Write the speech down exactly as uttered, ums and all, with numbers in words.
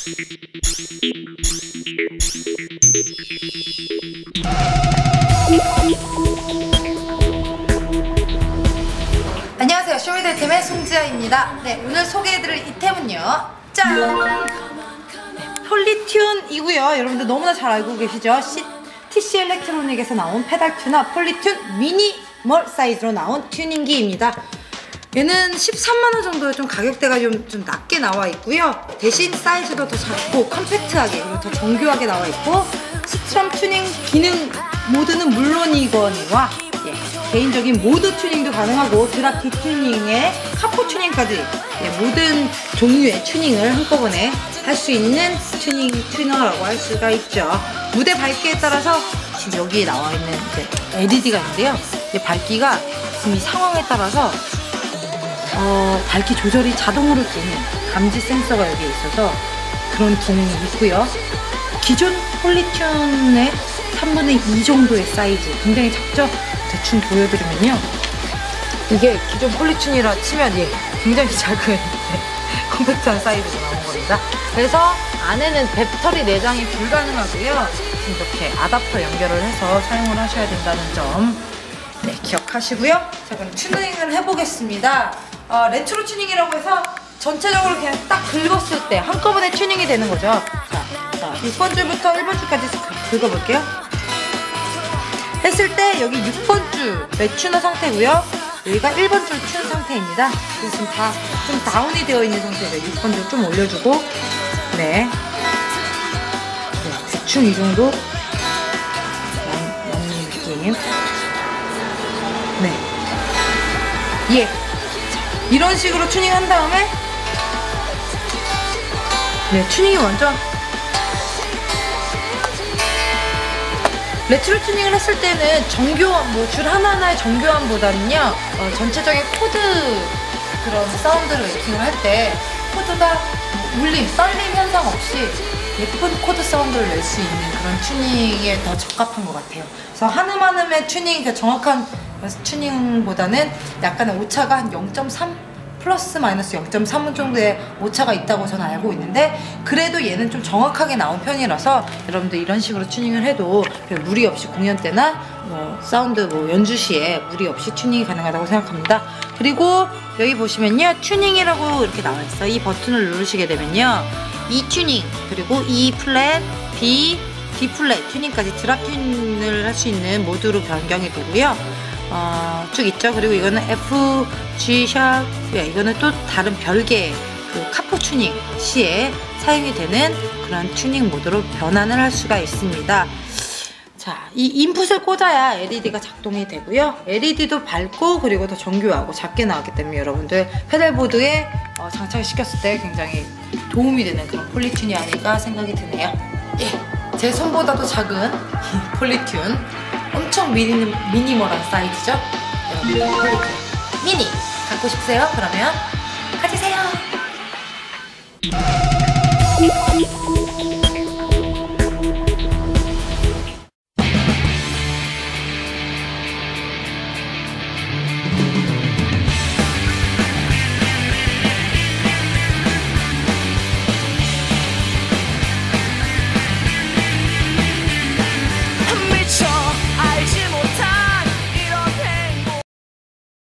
안녕하세요, 쇼미더팀의 송지아입니다. 네, 오늘 소개해드릴 이템은요, 짠! 네, 폴리튠이고요. 여러분들 너무나 잘 알고 계시죠? 티씨 일렉트로닉에서 나온 페달 튜너 폴리튠 미니멀 사이즈로 나온 튜닝기입니다. 얘는 십삼만 원 정도의 좀 가격대가 좀, 좀 낮게 나와 있고요. 대신 사이즈도 더 작고 컴팩트하게, 그리고 더 정교하게 나와 있고, 스트럼 튜닝 기능 모드는 물론이거니와 예, 개인적인 모드 튜닝도 가능하고 드랍 디튜닝에 카포 튜닝까지 예, 모든 종류의 튜닝을 한꺼번에 할 수 있는 튜닝 튜너라고 할 수가 있죠. 무대 밝기에 따라서 지금 여기에 나와 있는 이제 엘이디가 있는데요. 이 밝기가 지금 이 상황에 따라서 어, 밝기 조절이 자동으로 되는 감지 센서가 여기에 있어서 그런 기능이 있고요. 기존 폴리튠의 삼분의 이 정도의 사이즈, 굉장히 작죠? 대충 보여드리면요, 이게 기존 폴리튠이라 치면 예, 굉장히 작은 컴팩트한 사이즈로 나온 겁니다. 그래서 안에는 배터리 내장이 불가능하고요, 이렇게 아답터 연결을 해서 사용을 하셔야 된다는 점 네, 기억하시고요. 자, 그럼 튜닝을 해보겠습니다. 어, 레트로 튜닝이라고 해서 전체적으로 그냥 딱 긁었을 때 한꺼번에 튜닝이 되는 거죠. 자, 자 육 번 줄부터 일 번 줄까지 긁어볼게요. 했을 때 여기 육 번 줄 매튜너 상태고요. 여기가 일 번 줄 튠 상태입니다. 그래서 지금 다 좀 다운이 되어 있는 상태예요. 육 번 줄 좀 올려주고, 네, 네 대충 이 정도 맞는 느낌. 네, 예, 이런 식으로 튜닝한 다음에 네, 튜닝이 완전 레트로 튜닝을 했을 때는 정교한, 뭐 줄 하나하나의 정교함보다는요, 어, 전체적인 코드 그런 사운드를 웨이킹을 할 때 코드가 뭐 울림, 떨림 현상 없이 예쁜 코드 사운드를 낼 수 있는 그런 튜닝에 더 적합한 것 같아요. 그래서 한음한음의 튜닝, 그러니까 정확한 튜닝보다는 약간의 오차가 한 영 점 삼 플러스 마이너스 영 점 삼 정도의 오차가 있다고 저는 알고 있는데, 그래도 얘는 좀 정확하게 나온 편이라서 여러분들 이런 식으로 튜닝을 해도 무리 없이 공연 때나 뭐 사운드 뭐 연주 시에 무리 없이 튜닝이 가능하다고 생각합니다. 그리고 여기 보시면요, 튜닝이라고 이렇게 나와 있어. 이 버튼을 누르시게 되면요, E 튜닝, 그리고 E 플랫, D, D 플랫 튜닝까지 드랍 튜닝을 할 수 있는 모드로 변경이 되고요. 어, 쭉 있죠. 그리고 이거는 F, G 샵, 이거는 또 다른 별개의 그 카포 튜닝 시에 사용이 되는 그런 튜닝 모드로 변환을 할 수가 있습니다. 자, 이 인풋을 꽂아야 엘이디가 작동이 되고요. 엘이디도 밝고 그리고 더 정교하고 작게 나왔기 때문에 여러분들 페달보드에 어, 장착을 시켰을 때 굉장히 도움이 되는 그런 폴리튠이 아닐까 생각이 드네요. 예, 제 손보다도 작은 폴리튠, 엄청 미니, 미니멀한 사이즈죠? 여러분, 폴리튠 미니 갖고 싶으세요? 그러면 가지세요.